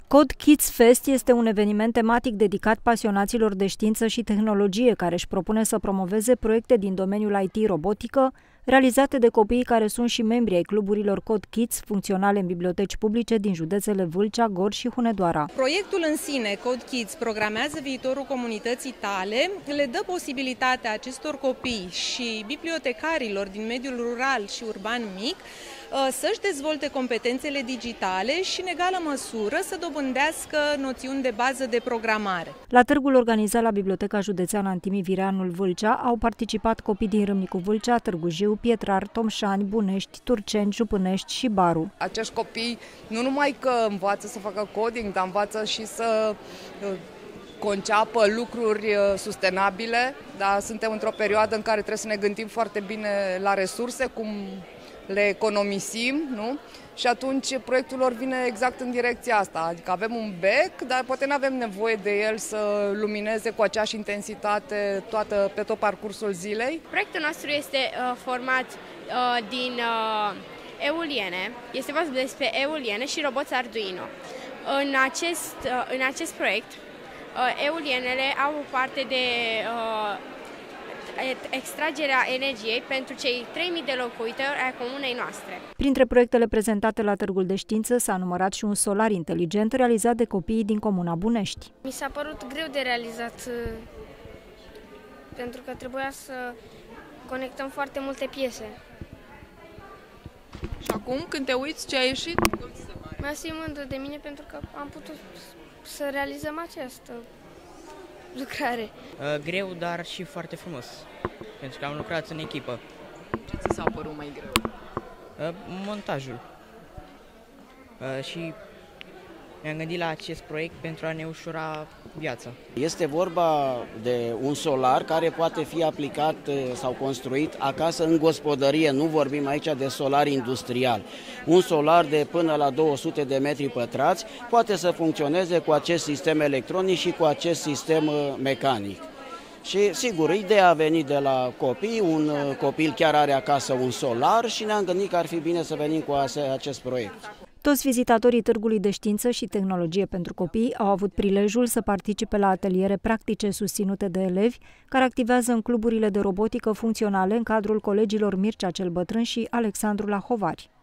Code Kids Fest este un eveniment tematic dedicat pasionaților de știință și tehnologie, care își propune să promoveze proiecte din domeniul IT-robotică, realizate de copiii care sunt și membri ai cluburilor Code Kids, funcționale în biblioteci publice din județele Vâlcea, Gorj și Hunedoara. Proiectul în sine, Code Kids, programează viitorul comunității tale, le dă posibilitatea acestor copii și bibliotecarilor din mediul rural și urban mic să-și dezvolte competențele digitale și, în egală măsură, să dobândească noțiuni de bază de programare. La târgul organizat la Biblioteca Județeană Antimi Vireanul Vâlcea au participat copii din Râmnicu Vâlcea, Târgu Jiu, Pietrar, Tomșani, Bunești, Turceni, Jupânești și Baru. Acești copii nu numai că învață să facă coding, dar învață și să conceapă lucruri sustenabile, dar suntem într-o perioadă în care trebuie să ne gândim foarte bine la resurse, cum le economisim, nu? Și atunci proiectul lor vine exact în direcția asta, adică avem un bec, dar poate nu avem nevoie de el să lumineze cu aceeași intensitate pe tot parcursul zilei. Proiectul nostru este format din eoliene, este vorba despre eoliene și roboți Arduino. În acest proiect, eolienele au parte de extragerea energiei pentru cei 3000 de locuitori ai comunei noastre. Printre proiectele prezentate la Târgul de Știință s-a numărat și un solar inteligent realizat de copiii din comuna Bunești. Mi s-a părut greu de realizat pentru că trebuia să conectăm foarte multe piese. Și acum, când te uiți ce a ieșit, cum se pare? Mi-a mândră de mine pentru că am putut să realizăm această lucrare. Greu, dar și foarte frumos, pentru că am lucrat în echipă. Ce ți s-a părut mai greu? Montajul. Și mi-am gândit la acest proiect pentru a ne ușura viața. Este vorba de un solar care poate fi aplicat sau construit acasă în gospodărie, nu vorbim aici de solar industrial. Un solar de până la 200 de metri pătrați poate să funcționeze cu acest sistem electronic și cu acest sistem mecanic. Și sigur, ideea a venit de la copii, un copil chiar are acasă un solar și ne-am gândit că ar fi bine să venim cu acest proiect. Toți vizitatorii Târgului de Știință și Tehnologie pentru Copii au avut prilejul să participe la ateliere practice susținute de elevi care activează în cluburile de robotică funcționale în cadrul colegiilor Mircea cel Bătrân și Alexandru Lahovari.